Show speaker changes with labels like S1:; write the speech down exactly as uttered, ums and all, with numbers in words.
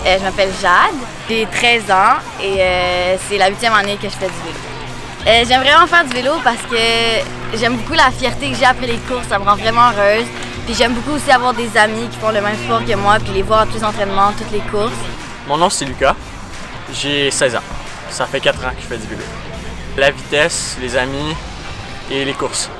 S1: Euh, je m'appelle Jade, j'ai treize ans et euh, c'est la huitième année que je fais du vélo. Euh, j'aime vraiment faire du vélo parce que j'aime beaucoup la fierté que j'ai après les courses, ça me rend vraiment heureuse. Puis j'aime beaucoup aussi avoir des amis qui font le même sport que moi, puis les voir à tous les entraînements, toutes les courses.
S2: Mon nom c'est Lucas, j'ai seize ans. Ça fait quatre ans que je fais du vélo. La vitesse, les amis et les courses.